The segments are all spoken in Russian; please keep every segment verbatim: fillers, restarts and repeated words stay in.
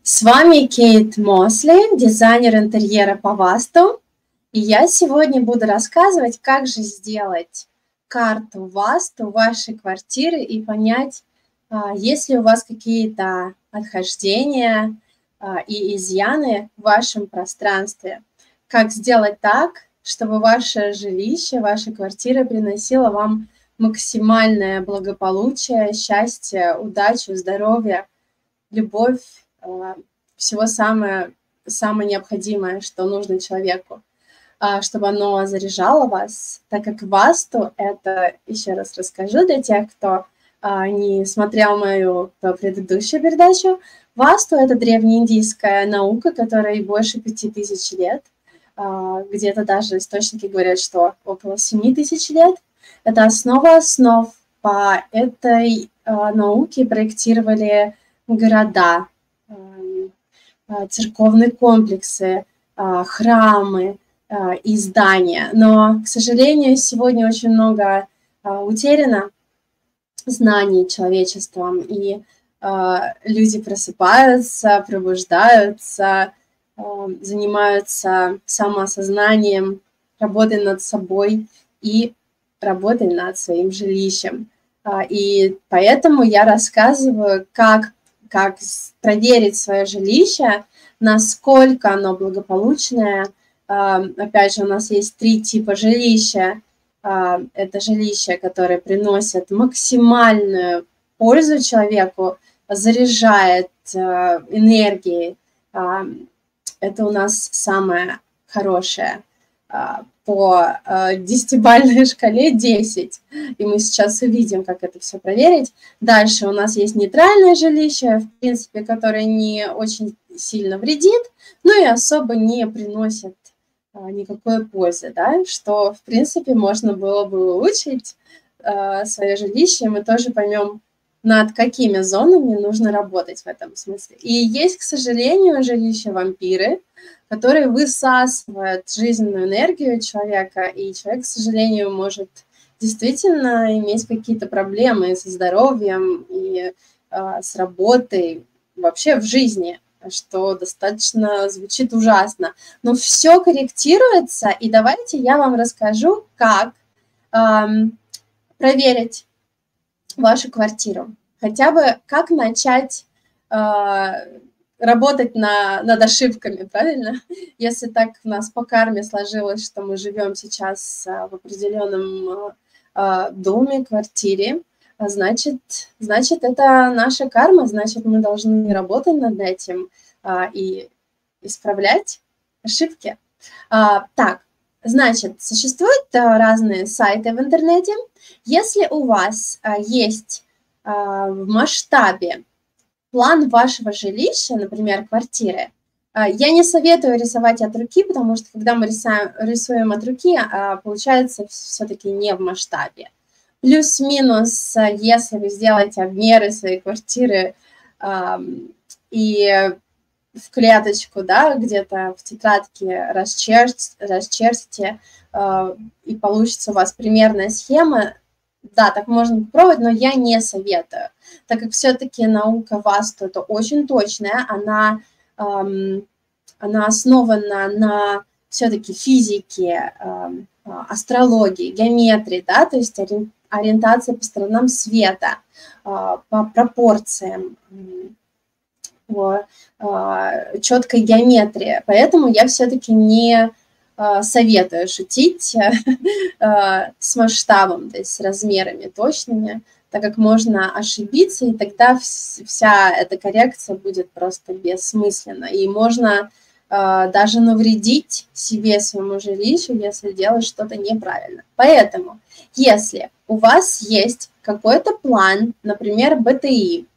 С вами Кейт Мосли, дизайнер интерьера по Васту, и я сегодня буду рассказывать, как же сделать карту Васту вашей квартиры и понять, есть ли у вас какие-то отхождения и изъяны в вашем пространстве. Как сделать так, чтобы ваше жилище, ваша квартира приносила вам максимальное благополучие, счастье, удачу, здоровье, любовь, всего самое, самое необходимое, что нужно человеку, чтобы оно заряжало вас, так как Васту, это, еще раз расскажу для тех, кто не смотрел мою предыдущую передачу, Васту – это древнеиндийская наука, которой больше пяти тысяч лет, где-то даже источники говорят, что около семи тысяч лет. Это основа основ. По этой науке проектировали города, церковные комплексы, храмы и здания. Но, к сожалению, сегодня очень много утеряно знаний человечеством, и люди просыпаются, пробуждаются, занимаются самоосознанием, работой над собой и работой над своим жилищем. И поэтому я рассказываю, как как проверить свое жилище, насколько оно благополучное. Опять же, у нас есть три типа жилища. Это жилища, которые приносят максимальную пользу человеку, заряжает энергией. Это у нас самое хорошее. По десятибалльной шкале десять, и мы сейчас увидим, как это все проверить. Дальше у нас есть нейтральное жилище, в принципе, которое не очень сильно вредит, но и особо не приносит никакой пользы, да, что, в принципе, можно было бы улучшить свое жилище, мы тоже поймем, над какими зонами нужно работать в этом смысле. И есть, к сожалению, жилища-вампиры, которые высасывают жизненную энергию человека, и человек, к сожалению, может действительно иметь какие-то проблемы со здоровьем и э, с работой, вообще в жизни, что достаточно звучит ужасно. Но все корректируется, и давайте я вам расскажу, как э, проверить вашу квартиру. Хотя бы как начать э, работать на, над ошибками, правильно? Если так у нас по карме сложилось, что мы живем сейчас э, в определенном э, доме, квартире, значит, значит, это наша карма, значит, мы должны работать над этим э, и исправлять ошибки. А, так, значит, существуют а, разные сайты в интернете. Если у вас а, есть а, в масштабе план вашего жилища, например, квартиры, а, я не советую рисовать от руки, потому что когда мы рисуем, рисуем от руки, а, получается все-таки не в масштабе. Плюс-минус, а, если вы сделаете обмеры своей квартиры а, и в клеточку, да, где-то в тетрадке расчертите, расчертите э, и получится у вас примерная схема. Да, так можно попробовать, но я не советую, так как все-таки наука Васту это очень точная, она, эм, она основана на все-таки физике, эм, астрологии, геометрии, да, то есть ориентация по сторонам света, э, по пропорциям, по э, четкой геометрии. Поэтому я все-таки не э, советую шутить э, с масштабом, то есть с размерами точными, так как можно ошибиться, и тогда вся эта коррекция будет просто бессмысленна. И можно э, даже навредить себе, своему жилищу, если делать что-то неправильно. Поэтому, если у вас есть какой-то план, например, бэ тэ и,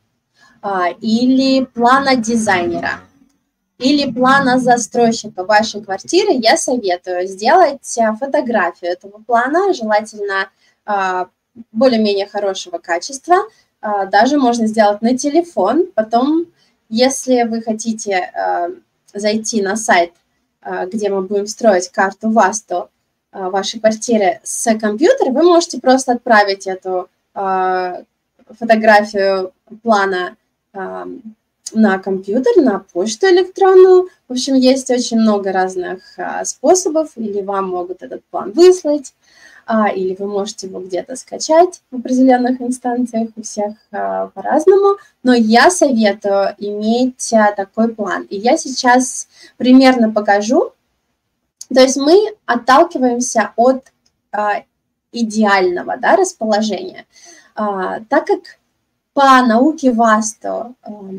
или плана дизайнера, или плана застройщика вашей квартиры, я советую сделать фотографию этого плана, желательно более-менее хорошего качества. Даже можно сделать на телефон. Потом, если вы хотите зайти на сайт, где мы будем строить карту Васту вашей квартиры с компьютера, вы можете просто отправить эту фотографию плана на компьютер, на почту электронную. В общем, есть очень много разных а, способов, или вам могут этот план выслать, а, или вы можете его где-то скачать в определенных инстанциях, у всех а, по-разному, но я советую иметь а, такой план. И я сейчас примерно покажу. То есть мы отталкиваемся от а, идеального, да, расположения, а, так как по науке Васту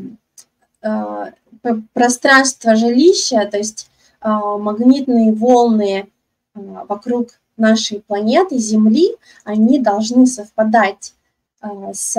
а, а, пространство жилища, то есть а, магнитные волны а, вокруг нашей планеты Земли, они должны совпадать а, с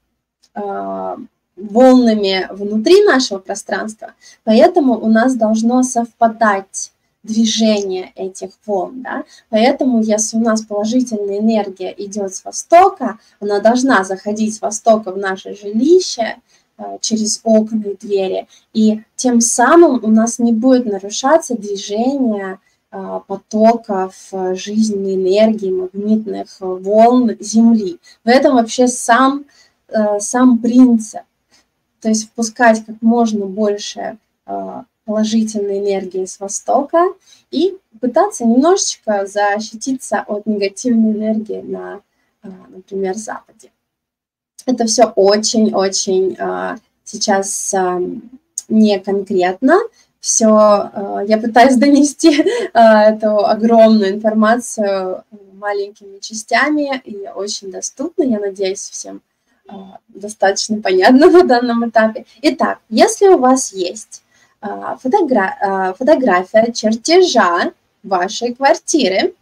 а, волнами внутри нашего пространства, поэтому у нас должно совпадать движение этих волн, да? Поэтому если у нас положительная энергия идет с востока, она должна заходить с востока в наше жилище э, через окна и двери, и тем самым у нас не будет нарушаться движение э, потоков э, жизненной энергии, магнитных волн Земли. В этом вообще сам, э, сам принцип, то есть впускать как можно больше э, положительной энергии с востока и пытаться немножечко защититься от негативной энергии на, например, западе. Это все очень-очень сейчас не конкретно. Все, я пытаюсь донести эту огромную информацию маленькими частями и очень доступно. Я надеюсь, всем достаточно понятно на данном этапе. Итак, если у вас есть Фотогра- фотография чертежа вашей квартиры,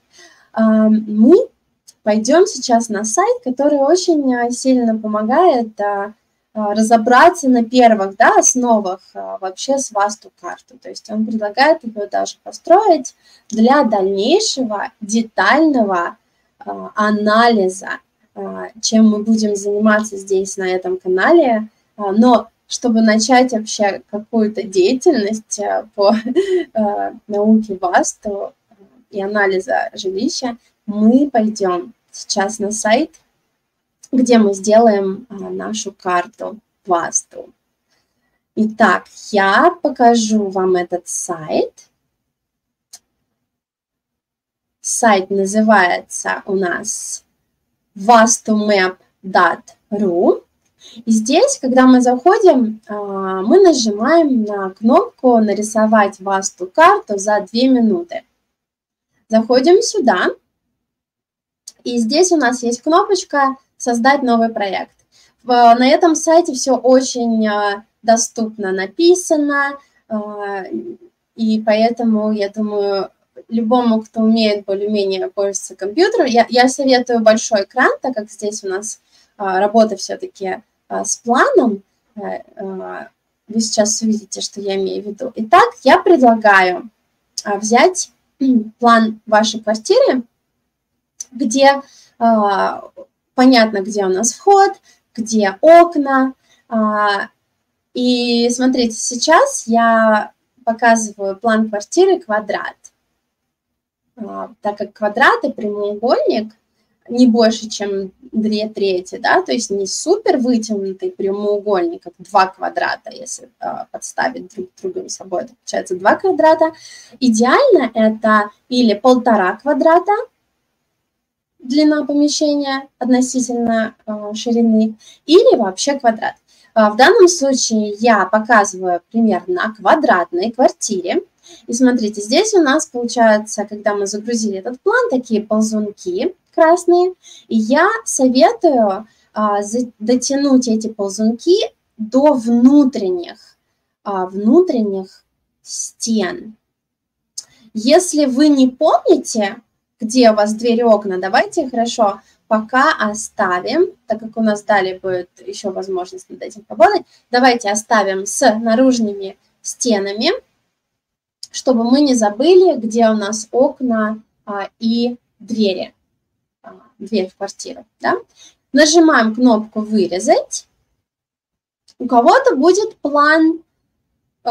мы пойдем сейчас на сайт, который очень сильно помогает разобраться на первых, да, основах вообще с Васту-карту. То есть он предлагает ее даже построить для дальнейшего детального анализа, чем мы будем заниматься здесь на этом канале, но чтобы начать вообще какую-то деятельность по э, науке Васту и анализа жилища, мы пойдем сейчас на сайт, где мы сделаем э, нашу карту Васту. Итак, я покажу вам этот сайт. Сайт называется у нас vastumap точка ру. И здесь, когда мы заходим, мы нажимаем на кнопку «Нарисовать Васту-карту за две минуты». Заходим сюда, и здесь у нас есть кнопочка «Создать новый проект». На этом сайте все очень доступно написано, и поэтому, я думаю, любому, кто умеет более-менее пользоваться компьютером, я, я советую большой экран, так как здесь у нас работа все-таки с планом, вы сейчас увидите, что я имею в виду. Итак, я предлагаю взять план вашей квартиры, где понятно, где у нас вход, где окна. И смотрите, сейчас я показываю план квартиры квадрат. Так как квадрат и прямоугольник не больше, чем две трети, да, то есть не супер вытянутый прямоугольник, как два квадрата, если э, подставить друг другом собой, это получается два квадрата. Идеально это или полтора квадрата, длина помещения относительно э, ширины, или вообще квадрат. Э, в данном случае я показываю пример на квадратной квартире. И смотрите, здесь у нас получается, когда мы загрузили этот план, такие ползунки красные. И я советую а, за, дотянуть эти ползунки до внутренних, а, внутренних стен. Если вы не помните, где у вас двери и окна, давайте хорошо пока оставим, так как у нас далее будет еще возможность над этим поработать, давайте оставим с наружными стенами, чтобы мы не забыли, где у нас окна а, и двери, а, дверь в квартиру. Да? Нажимаем кнопку «Вырезать». У кого-то будет план э,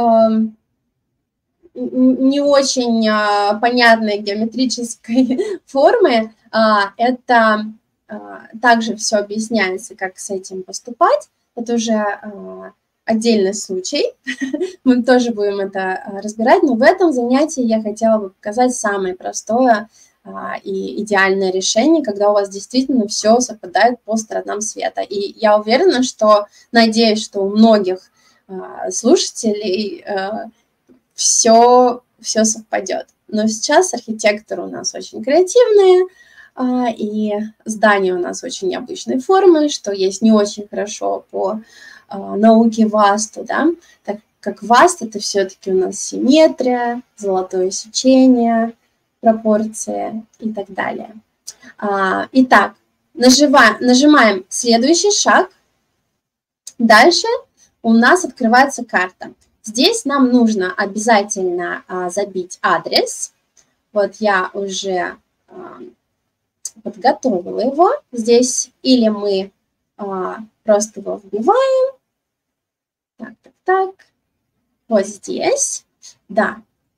не очень а, понятной геометрической формы. А, это а, также все объясняется, как с этим поступать. Это уже а, отдельный случай, мы тоже будем это разбирать, но в этом занятии я хотела бы показать самое простое а, и идеальное решение, когда у вас действительно все совпадает по сторонам света. И я уверена, что, надеюсь, что у многих а, слушателей а, все, все совпадет. Но сейчас архитекторы у нас очень креативные, а, и здания у нас очень необычной формы, что есть не очень хорошо по а, науке Васту, да, так как Васт это все-таки у нас симметрия, золотое сечение, пропорции и так далее. А, итак, нажимаем, нажимаем следующий шаг. Дальше у нас открывается карта. Здесь нам нужно обязательно а, забить адрес. Вот я уже а, подготовила его. Здесь или мы а, просто его вбиваем. Так, так, так. Вот здесь. Да.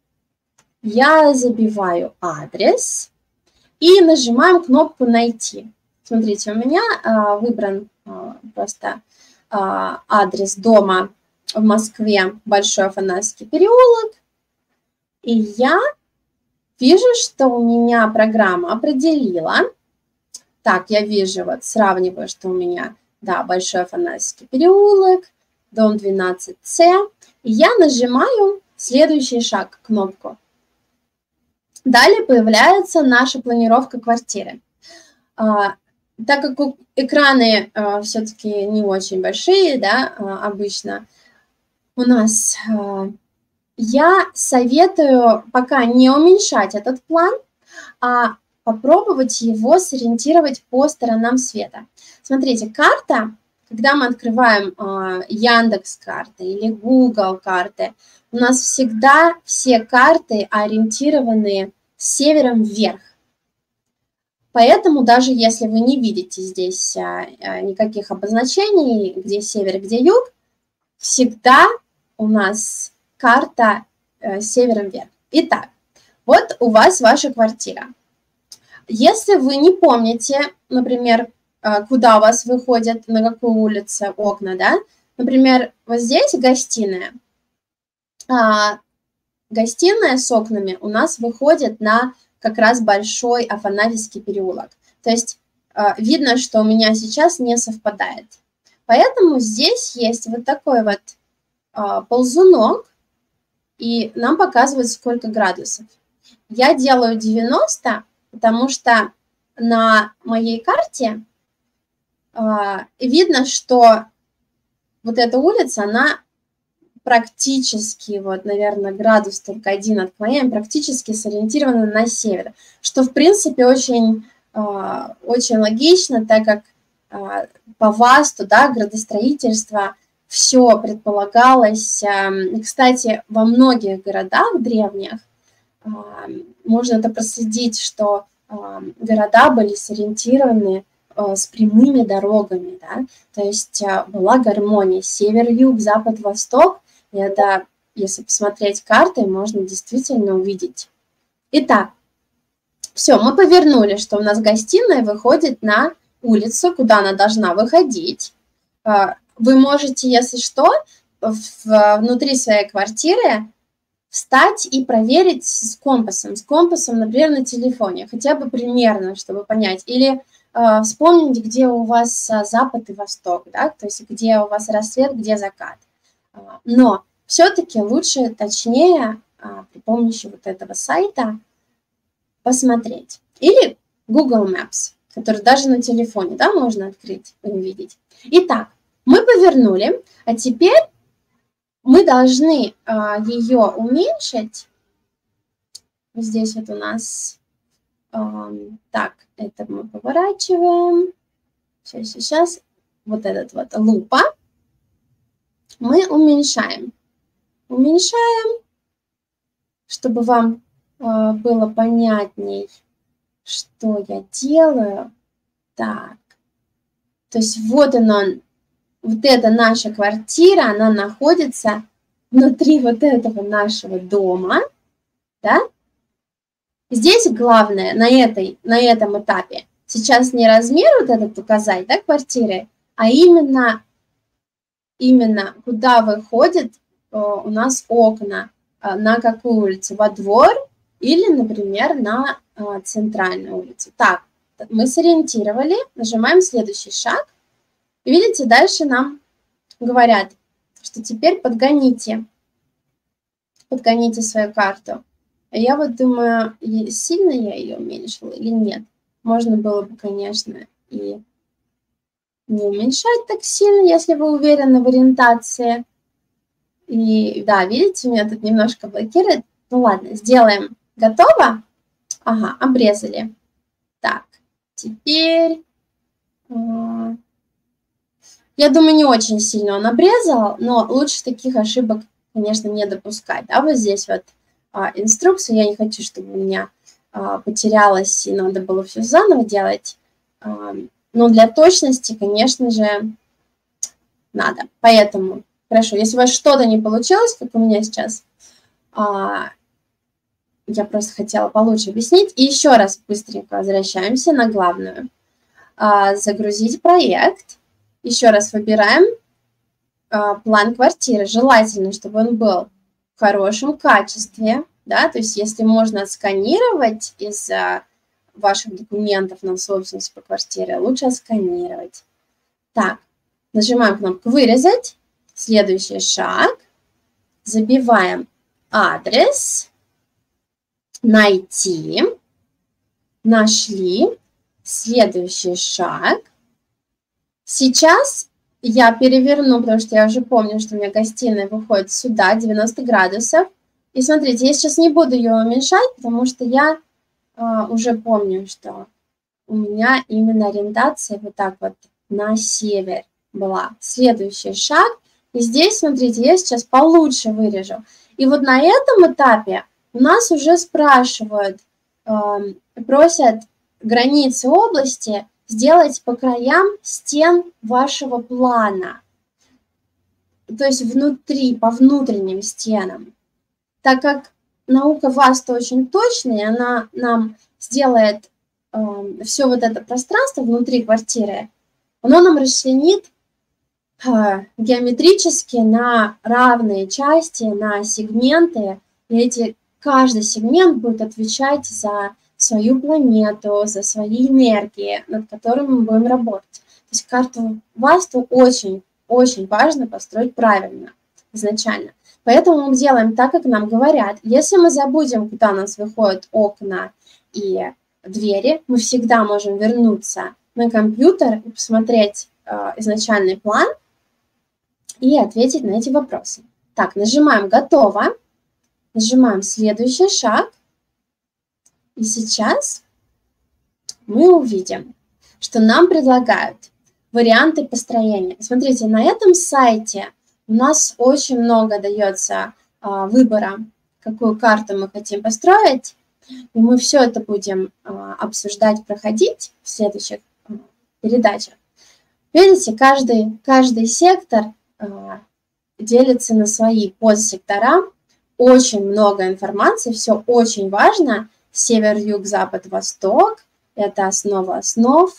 Я забиваю адрес и нажимаем кнопку «Найти». Смотрите, у меня а, выбран а, просто а, адрес дома в Москве, Большой Афанасьевский переулок. И я вижу, что у меня программа определила. Так, я вижу, вот сравниваю, что у меня, да, Большой Афанасьевский переулок, дом двенадцать С. И я нажимаю следующий шаг, кнопку. Далее появляется наша планировка квартиры. А, так как экраны а, все-таки не очень большие, да, а, обычно, у нас а, я советую пока не уменьшать этот план, а попробовать его сориентировать по сторонам света. Смотрите, карта, когда мы открываем а, Яндекс.Карты или Google карты, у нас всегда все карты ориентированы с севером вверх. Поэтому даже если вы не видите здесь а, а, никаких обозначений, где север, где юг, всегда у нас карта а, с севером вверх. Итак, вот у вас ваша квартира. Если вы не помните, например, куда у вас выходят, на какую улицу окна, да, например, вот здесь гостиная. А, гостиная с окнами у нас выходит на как раз Большой Афанасьевский переулок. То есть а, видно, что у меня сейчас не совпадает. Поэтому здесь есть вот такой вот а, ползунок, и нам показывает, сколько градусов. Я делаю девяносто, потому что на моей карте а, видно, что вот эта улица, она практически, вот, наверное, градус только один отклоняем, практически сориентирована на север, что, в принципе, очень, а, очень логично, так как а, по ВАСТу, да, градостроительство, все предполагалось. А, кстати, во многих городах древних а, можно это проследить, что а, города были сориентированы с прямыми дорогами, да, то есть была гармония север-юг, запад-восток, и это, если посмотреть картой, можно действительно увидеть. Итак, все, мы повернули, что у нас гостиная выходит на улицу, куда она должна выходить. Вы можете, если что, внутри своей квартиры встать и проверить с компасом, с компасом, например, на телефоне, хотя бы примерно, чтобы понять, или вспомнить, где у вас запад и восток, да, то есть где у вас рассвет, где закат. Но все-таки лучше, точнее, при помощи вот этого сайта посмотреть. Или Google Maps, который даже на телефоне, да, можно открыть и увидеть. Итак, мы повернули, а теперь мы должны ее уменьшить. Здесь вот у нас... Так, это мы поворачиваем. Сейчас, сейчас. Вот этот вот лупа. Мы уменьшаем. Уменьшаем, чтобы вам э, было понятней, что я делаю. Так. То есть вот она, вот эта наша квартира, она находится внутри вот этого нашего дома. Да? Здесь главное на, этой, на этом этапе сейчас не размер вот этот указать, да, квартиры, а именно именно куда выходит у нас окна, на какую улицу, во двор или, например, на центральную улицу. Так, мы сориентировали, нажимаем следующий шаг. И видите, дальше нам говорят, что теперь подгоните, подгоните свою карту. А я вот думаю, сильно я ее уменьшила или нет. Можно было бы, конечно, и не уменьшать так сильно, если вы уверены в ориентации. И да, видите, меня тут немножко блокирует. Ну ладно, сделаем. Готово? Ага, обрезали. Так, теперь... Я думаю, не очень сильно он обрезал, но лучше таких ошибок, конечно, не допускать. Да, вот здесь вот а, инструкцию. Я не хочу, чтобы у меня а, потерялось и надо было все заново делать. А, но для точности, конечно же, надо. Поэтому, хорошо, если у вас что-то не получилось, как у меня сейчас, а, я просто хотела получше объяснить. И еще раз быстренько возвращаемся на главную. А, загрузить проект. Еще раз выбираем а, план квартиры. Желательно, чтобы он был в хорошем качестве. Да? То есть если можно отсканировать из а, ваших документов на собственность по квартире, лучше отсканировать. Так, нажимаем кнопку «Вырезать». Следующий шаг. Забиваем адрес. Найти. Нашли. Следующий шаг. Сейчас я переверну, потому что я уже помню, что у меня гостиная выходит сюда, девяносто градусов. И смотрите, я сейчас не буду ее уменьшать, потому что я а, уже помню, что у меня именно ориентация вот так вот на север была. Следующий шаг. И здесь, смотрите, я сейчас получше вырежу. И вот на этом этапе у нас уже спрашивают, э, просят границы области сделать по краям стен вашего плана. То есть внутри, по внутренним стенам. Так как наука ВАСТу очень точная, она нам сделает э, все вот это пространство внутри квартиры, оно нам расчленит э, геометрически на равные части, на сегменты. И эти, каждый сегмент будет отвечать за свою планету, за свои энергии, над которыми мы будем работать. То есть карту ВАСТу очень, очень важно построить правильно изначально. Поэтому мы делаем так, как нам говорят. Если мы забудем, куда у нас выходят окна и двери, мы всегда можем вернуться на компьютер и посмотреть э, изначальный план и ответить на эти вопросы. Так, нажимаем «Готово», нажимаем «Следующий шаг». И сейчас мы увидим, что нам предлагают варианты построения. Смотрите, на этом сайте у нас очень много дается а, выбора, какую карту мы хотим построить. И мы все это будем а, обсуждать, проходить в следующих а, передачах. Видите, каждый, каждый сектор а, делится на свои подсектора. Очень много информации, все очень важно. Север, юг, запад, восток. Это основа основ.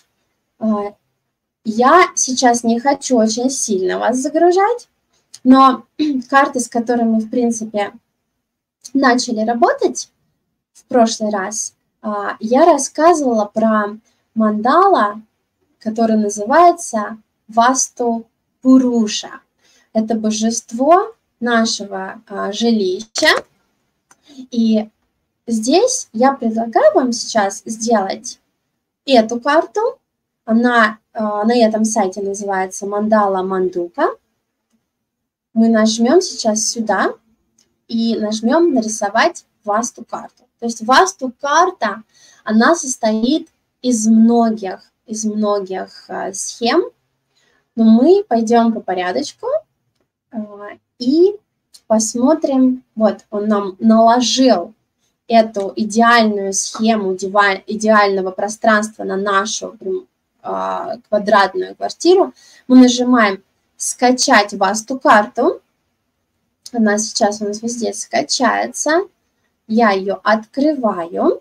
Я сейчас не хочу очень сильно вас загружать, но карты, с которыми мы, в принципе, начали работать в прошлый раз, я рассказывала про мандала, который называется Васту Пуруша. Это божество нашего жилища. И здесь я предлагаю вам сейчас сделать эту карту. Она э, на этом сайте называется Мандала Мандука. Мы нажмем сейчас сюда и нажмем нарисовать Васту карту. То есть Васту карта, она состоит из многих, из многих э, схем, но мы пойдем по порядочку э, и посмотрим. Вот он нам наложил эту идеальную схему идеального пространства на нашу э, квадратную квартиру. Мы нажимаем «Скачать Васту карту». Она сейчас у нас вот здесь скачается. Я ее открываю.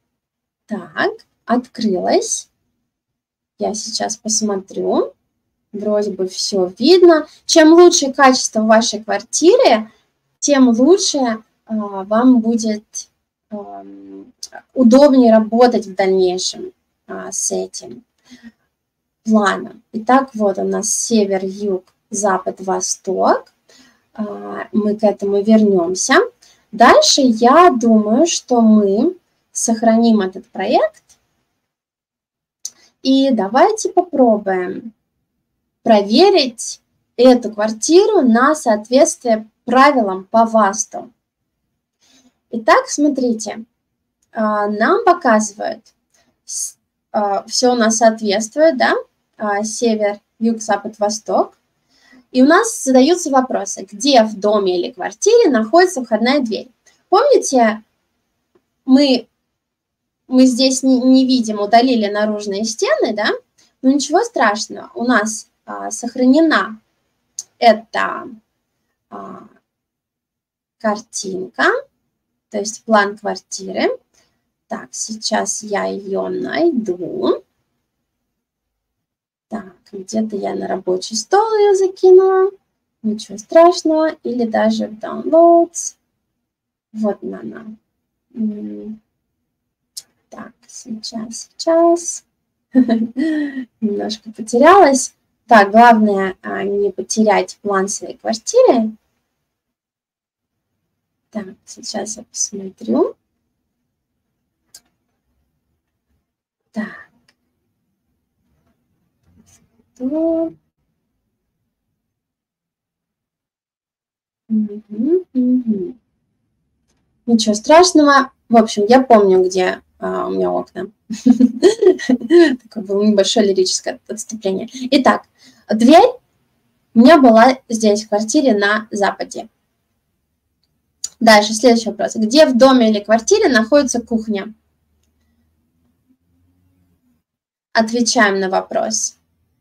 Так, открылась. Я сейчас посмотрю. вроде бы все видно. Чем лучше качество в вашей квартире, тем лучше э, вам будет э, удобнее работать в дальнейшем э, с этим планом. Итак, вот у нас север, юг, запад, восток. Э, мы к этому вернемся. Дальше я думаю, что мы сохраним этот проект. И давайте попробуем проверить эту квартиру на соответствие правилам по ВАСТу. Итак, смотрите, нам показывают, все у нас соответствует, да, север, юг, запад, восток. И у нас задаются вопросы, где в доме или квартире находится входная дверь. Помните, мы, мы здесь не, не видим, удалили наружные стены, да? Но ничего страшного, у нас а, сохранена эта а, картинка, то есть план квартиры. Так, сейчас я ее найду. Так, где-то я на рабочий стол ее закинула. Ничего страшного. Или даже в Downloads. Вот она. Так, сейчас, сейчас. Немножко потерялась. Так, главное не потерять план своей квартиры. Так, сейчас я посмотрю. Так. Угу, угу. Ничего страшного. В общем, я помню, где а, у меня окна. Такое было небольшое лирическое отступление. Итак, дверь у меня была здесь, в квартире на западе. Дальше, следующий вопрос. Где в доме или квартире находится кухня? Отвечаем на вопрос.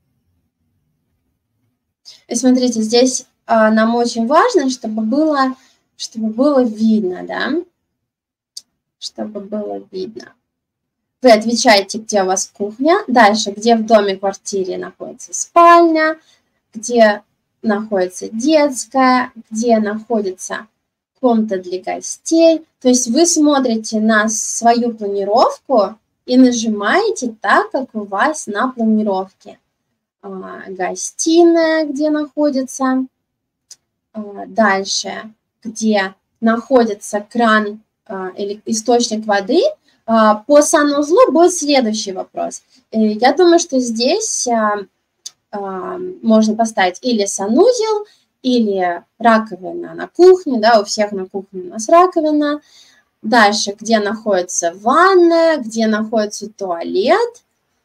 И смотрите, здесь а, нам очень важно, чтобы было, чтобы было видно, да? Чтобы было видно. Вы отвечаете, где у вас кухня. Дальше, где в доме, квартире находится спальня, где находится детская, где находится комната для гостей. То есть вы смотрите на свою планировку и нажимаете так, как у вас на планировке. Гостиная, где находится. Дальше, где находится кран или источник воды. По санузлу будет следующий вопрос. Я думаю, что здесь можно поставить или санузел, или раковина на кухне, да, у всех на кухне у нас раковина. Дальше, где находится ванная, где находится туалет.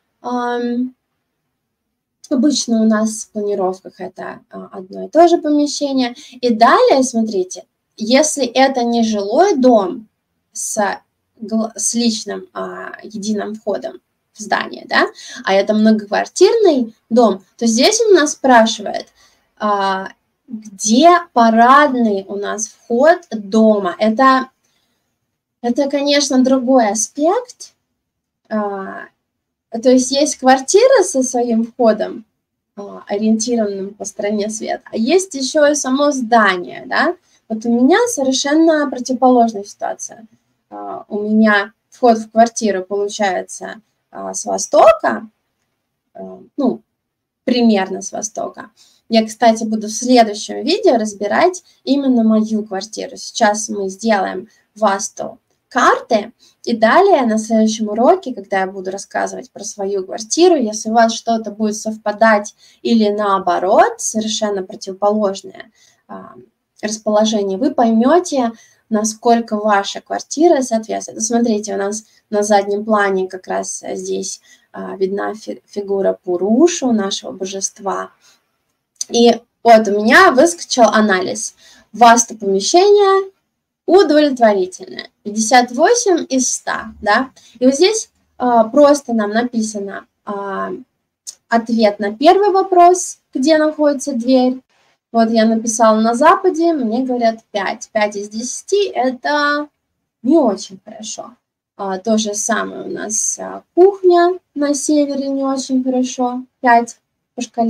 Обычно у нас в планировках это одно и то же помещение. И далее, смотрите, если это не жилой дом с, с личным а, единым входом в здание, да, а это многоквартирный дом, то здесь он нас спрашивает, а, где парадный у нас вход дома. Это, это конечно, другой аспект. А, То есть есть квартира со своим входом, ориентированным по стране света, а есть еще и само здание, да. Вот у меня совершенно противоположная ситуация. У меня вход в квартиру получается с востока, ну, примерно с востока. Я, кстати, буду в следующем видео разбирать именно мою квартиру. Сейчас мы сделаем васту карты, и далее на следующем уроке, когда я буду рассказывать про свою квартиру, если у вас что-то будет совпадать или наоборот, совершенно противоположное а, расположение, вы поймете, насколько ваша квартира соответствует. Смотрите, у нас на заднем плане как раз здесь а, видна фи фигура Пурушу, нашего божества. И вот у меня выскочил анализ. Васту помещения удовлетворительное. пятьдесят восемь из ста, да. И вот здесь а, просто нам написано а, ответ на первый вопрос, где находится дверь. Вот я написала на западе, мне говорят пять. пять из десяти это не очень хорошо. А, то же самое у нас а, кухня на севере не очень хорошо. пять по шкале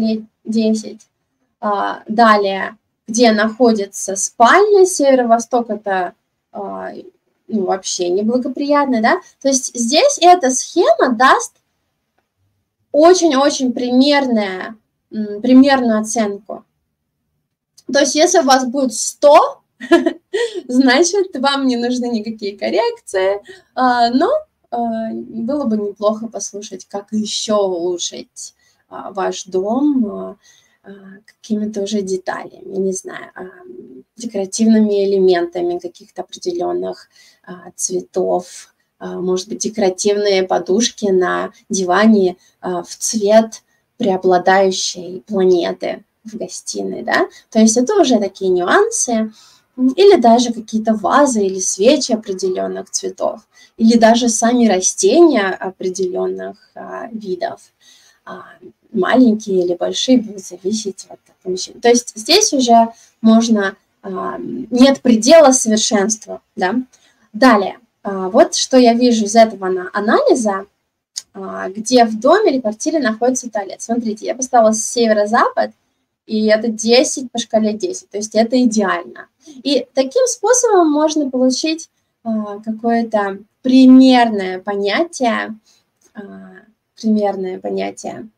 десять. А, далее, где находится спальня, северо-восток, это а, ну, вообще неблагоприятно, да? То есть здесь эта схема даст очень-очень примерная, примерную оценку. То есть если у вас будет сто, значит, вам не нужны никакие коррекции, но было бы неплохо послушать, как еще улучшить ваш дом какими-то уже деталями, не знаю, декоративными элементами каких-то определенных цветов, может быть, декоративные подушки на диване в цвет преобладающей планеты в гостиной, да, то есть это уже такие нюансы, или даже какие-то вазы или свечи определенных цветов, или даже сами растения определенных а, видов, а, маленькие или большие, будут зависеть от помещения. То есть здесь уже можно, а, нет предела совершенству, да. Далее, а, вот что я вижу из этого анализа, а, где в доме или квартире находится туалет. Смотрите, я поставила северо-запад, и это десять по шкале десять, то есть это идеально. И таким способом можно получить а, какое-то примерное понятие, а, примерное понятие,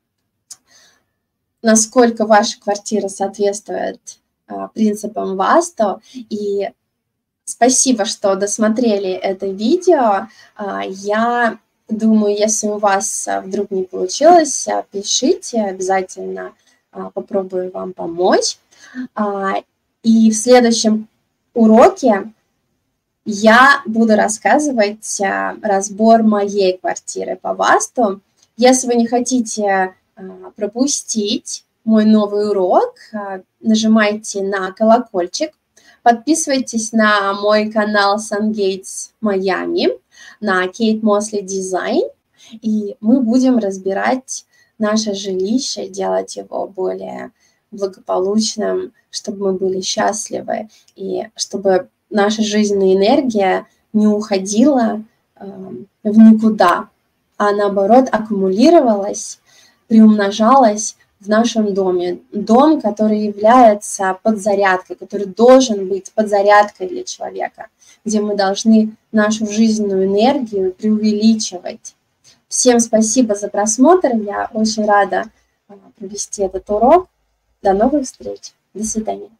насколько ваша квартира соответствует а, принципам Васту. И спасибо, что досмотрели это видео. А, я думаю, если у вас вдруг не получилось, пишите обязательно. Попробую вам помочь. И в следующем уроке я буду рассказывать разбор моей квартиры по Васту. Если вы не хотите пропустить мой новый урок, нажимайте на колокольчик, подписывайтесь на мой канал SunGates Miami, на Kate Mosley Design, и мы будем разбирать наше жилище, делать его более благополучным, чтобы мы были счастливы, и чтобы наша жизненная энергия не уходила э, в никуда, а наоборот аккумулировалась, приумножалась в нашем доме. Дом, который является подзарядкой, который должен быть подзарядкой для человека, где мы должны нашу жизненную энергию преувеличивать. Всем спасибо за просмотр, я очень рада провести этот урок. До новых встреч, до свидания.